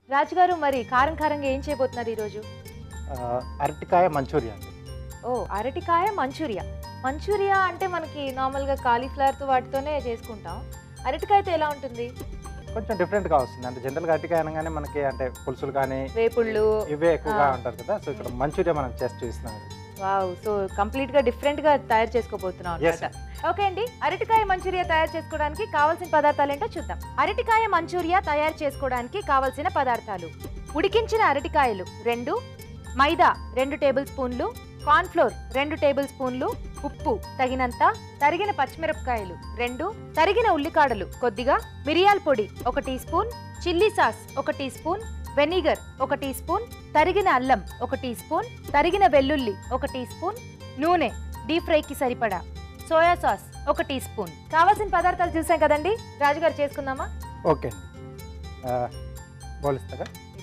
రాజుగారు మరి కారం కారంగా ఏం చేయబోతున్నారు ఈరోజు? అరటికాయ మంచూరియా అండి. ఓ అరటికాయ మంచూరియా. మంచూరియా అంటే మనకి నార్మల్గా కాలీఫ్లవర్తో వాటితోనే చేసుకుంటాం. అరటికాయతో ఎలా ఉంటుంది? కొంచెం డిఫరెంట్గా వస్తుంది. అంటే జనరల్గా అరటికాయ అనగానే మనకి అంటే పులుసులు కానీ వేపుళ్ళు ఇవే ఎక్కువగా ఉంటారు కదా. సో ఇక్కడ మంచూరియా మనం చేసి చూస్తున్నాం. వావ్, సో కంప్లీట్ గా డిఫరెంట్ గా తయారు చేసుకోబోతున్నాం అన్నమాట. ఓకే అండి, అరటికాయ మంచూరియా తయారు చేసుకోవడానికి కావాల్సిన పదార్థాలు ఏంటో చూద్దాం. అరటికాయ మంచూరియా తయారు చేసుకోవడానికి కావాల్సిన పదార్థాలు: ఉడికించిన అరటికాయలు 2, మైదా 2 టేబుల్ స్పూన్లు, కార్న్ ఫ్లోర్ 2 టేబుల్ స్పూన్లు, ఉప్పు తగినంత, తరిగిన పచ్చిమిరపకాయలు 2, తరిగిన ఉల్లికాడలు కొద్దిగా, మిరియాల పొడి 1 tea spoon, chilli sauce 1 tea spoon, vinegar 1 tea spoon, తరిగిన అల్లం 1 టీ స్పూన్, తరిగిన వెల్లుల్లి 1 టీ స్పూన్, నూనె డీప్ ఫ్రైకి సరిపడా, సోయా సాస్ 1 టీ స్పూన్. కావాల్సిన పదార్థాలు చూసాం కదండి, రాజుగారు చేసుకుందామా? ఓకే అండి, బౌల్ ఇస్తారా?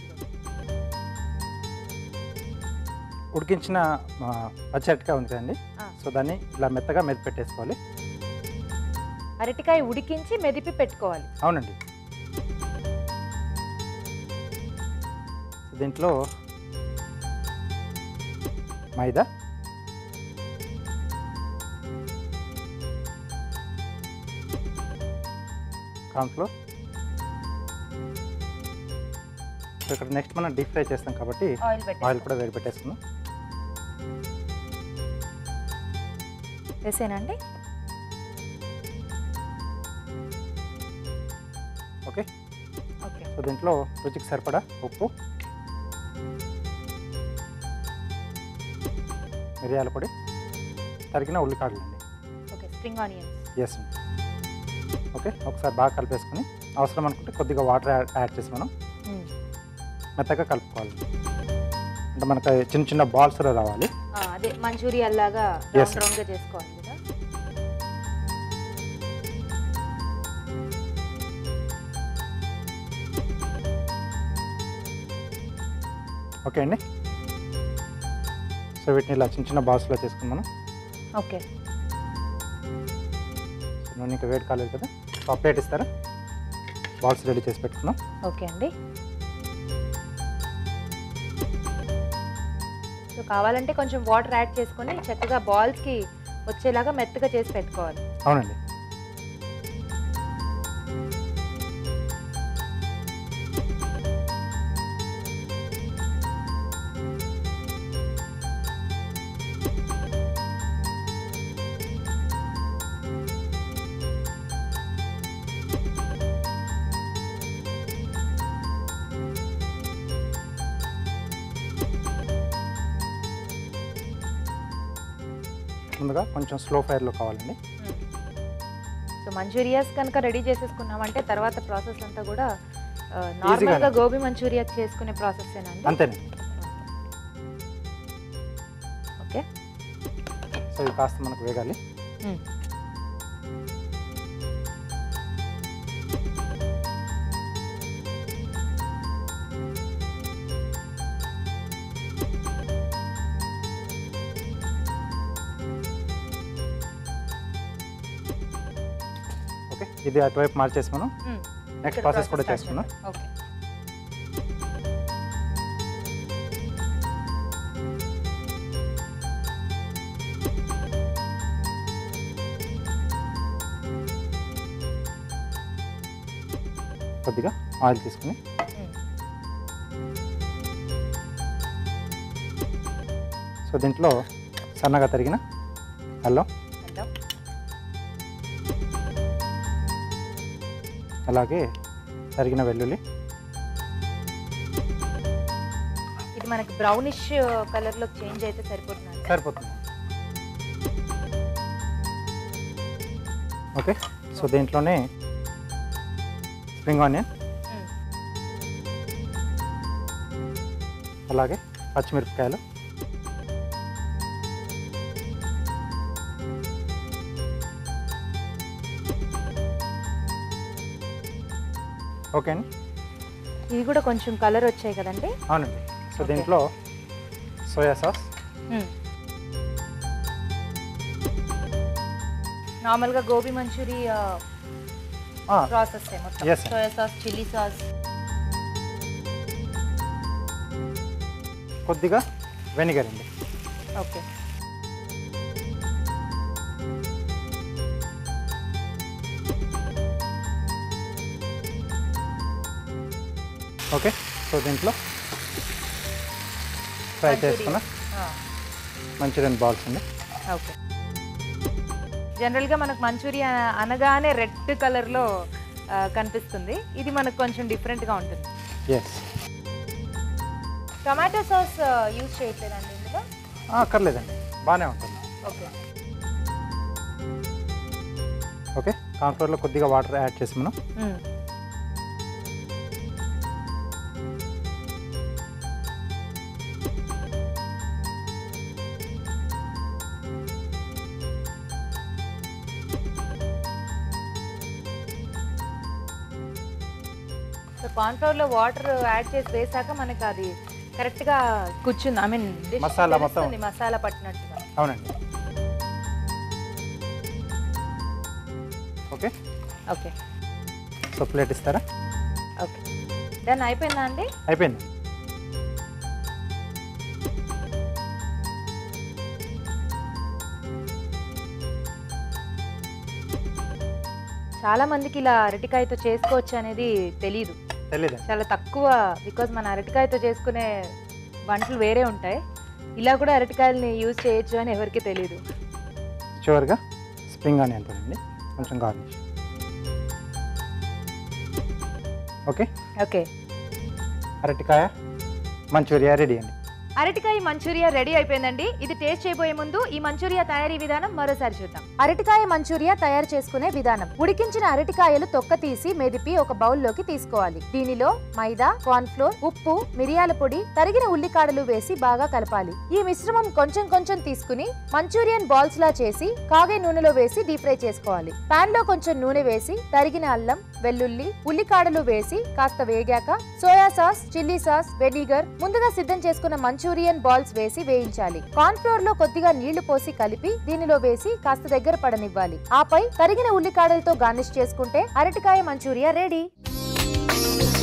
ఉడికించిన పచ్చి అరటికాయ ఉంది కదండి, సో దాన్ని ఇలా మెత్తగా మెదిపి పెట్టేసుకోవాలి. అరటికాయ ఉడికించి మెదిపి పెట్టుకోవాలి. అవునండి. దీంట్లో మైదా, కార్న్ఫ్లోర్, సో ఇక్కడ నెక్స్ట్ మనం డీప్ ఫ్రై చేస్తాం కాబట్టి ఆయిల్ కూడా వేడి పెట్టేసుకుందాం. వేసేనండి. ఓకే ఓకే, సో దీంట్లో రుచికి సరిపడా ఉప్పు, మిరియాల పొడి, తరిగిన ఉల్లికాడలు అండి. Okay, spring onions. ఎస్ అండి. ఓకే, ఒకసారి బాగా కలిపేసుకుని అవసరం అనుకుంటే కొద్దిగా వాటర్ యాడ్ చేసి మనం మెత్తగా కలుపుకోవాలి. అంటే మనకు చిన్న చిన్న బాల్స్ రావాలి. అదే మంచూరియా లాగా రౌండ్ గా చేసుకోవాలి కదా. ఓకే అండి, సో వీటిని ఇలా చిన్న చిన్న బాల్స్లో చేసుకుందాం. ఓకే, నూనె ఇంకా వేడి కాలేదు కదా, ఒక ప్లేట్ ఇస్తారా? బాల్స్ రెడీ చేసి పెట్టుకుందాం. ఓకే అండి. సో కావాలంటే కొంచెం వాటర్ యాడ్ చేసుకొని చక్కగా బాల్స్కి వచ్చేలాగా మెత్తగా చేసి పెట్టుకోవాలి. అవునండి. ముందుగా కొంచెం స్లో ఫైర్లో కావాలండి. సో మంచూరియాస్ కనుక రెడీ చేసేసుకున్నామంటే తర్వాత ప్రాసెస్ అంతా కూడా నార్మల్గా గోబీ మంచూరియా చేసుకునే ప్రాసెస్ ఏనండి. అంతేనండి. ఓకే, సో ఇది కాస్త మనకు వేగాలి. ఓకే, ఇది అటువైపు మార్చేసి మనం నెక్స్ట్ ప్రాసెస్ కూడా చేసుకుందాం. ఓకే, కొద్దిగా ఆయిల్ తీసుకుని సో దీంట్లో సన్నగా తరిగిన అల్లం, అలాగే తరిగిన వెల్లుల్లి, ఇది మనకి బ్రౌనిష్ కలర్లో చేంజ్ అయితే సరిపోతుంది. ఓకే, సో దీంట్లోనే స్ప్రింగ్ ఆనియన్, అలాగే పచ్చిమిరపకాయలు, ఓకే అండి. ఇవి కూడా కొంచెం కలర్ వచ్చాయి కదండి. అవునండి. సో దీంట్లో సోయా సాస్, నార్మల్గా గోబీ మంచూరియా ప్రాసెస్ మొత్తం. Yes, sir. Soya sauce, chilli sauce, కొద్దిగా వెనిగర్ అండి. ఓకే. ఓకే, సో దీంట్లో ఫ్రై చేసుకున్న మంచూరియన్ బాల్స్ అండి. ఓకే. జనరల్గా మనకు మంచూరియా అనగానే రెడ్ కలర్లో కనిపిస్తుంది. ఇది మనకు కొంచెం డిఫరెంట్గా ఉంటుంది. ఎస్. టొమాటో సాస్ యూజ్ చేయట్లేదండి ఇందులో? అక్కర్లేదండి, బాగానే ఉంటుంది. ఓకే. ఓకే, కార్న్ఫ్లోర్లో కొద్దిగా వాటర్ యాడ్ చేసి మనం కార్న్ఫ్లోర్లో వాటర్ యాడ్ చేసి వేసాక మనకి అది కరెక్ట్గా కూర్చుంది. ఐ మీన్ మసాలా మొత్తం మసాలా పట్టినట్టుగా. అవునండి. ఓకే. ఓకే. సో ప్లేట్ ఇస్తారా? Okay, done. అయిపోయిందా అండి? అయిపోయింది. చాలా మందికి ఇలా అరటికాయతో చేసుకోవచ్చు అనేది తెలీదు. చాలా తక్కువ. బికాజ్ మన అరటికాయతో చేసుకునే వంటలు వేరే ఉంటాయి. ఇలా కూడా అరటికాయలని యూజ్ చేయొచ్చు అని ఎవరికి తెలియదు. చివరిగా స్ప్రింగ్ ఆనియన్ అండి, కొంచెం గార్నిష్. ఓకే. ఓకే, అరటికాయ మంచూరియా రెడీ అండి. అరటికాయ మంచూరియా రెడీ అయిపోయిందండి. ఇది టేస్ట్ చేయబోయే ముందు ఈ మంచూరియా తయారీ విధానం మరోసారి చూద్దాం. అరటికాయ మంచూరియా తయారు చేసుకునే విధానం. ఉడికించిన అరటికాయలు తొక్క తీసి మెదిపి ఒక బౌల్లోకి తీసుకోవాలి. దీనిలో మైదా, కార్న్ ఫ్లోర్, ఉప్పు, మిరియాల పొడి, తరిగిన ఉల్లికాడలు వేసి బాగా కలపాలి. ఈ మిశ్రమం కొంచెం కొంచెం తీసుకుని మంచూరియన్ బాల్స్ లా చేసి కాగే నూనెలో వేసి డీప్ ఫ్రై చేసుకోవాలి. పాన్ లో కొంచెం నూనె వేసి తరిగిన అల్లం, వెల్లుల్లి, ఉల్లికాడలు వేసి కాస్త వేగాక soya sauce, chilli sauce, vinegar, ముందుగా సిద్ధం చేసుకున్న మంచూరియన్ బాల్స్ వేసి వేయించాలి. కార్న్ ఫ్లోర్ లో కొద్దిగా నీళ్లు పోసి కలిపి దీనిలో వేసి కాస్త దగ్గర పడనివ్వాలి. ఆపై తరిగిన ఉల్లికాడలతో గార్నిష్ చేసుకుంటే అరటికాయ మంచూరియా రెడీ.